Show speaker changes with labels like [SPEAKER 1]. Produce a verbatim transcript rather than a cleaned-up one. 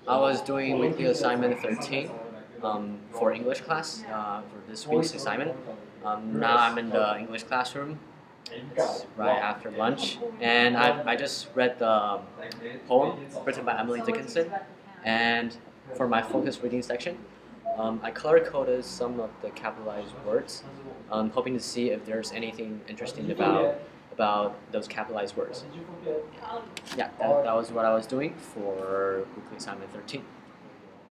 [SPEAKER 1] I was doing weekly assignment thirteen um, for English class uh, for this week's assignment. Um, now I'm in the English classroom. It's right after lunch, and I, I just read the poem written by Emily Dickinson. And for my focus reading section, um, I color coded some of the capitalized words, um, hoping to see if there's anything interesting about about those capitalized words. Yeah, that, that was what I was doing for weekly assignment thirteen.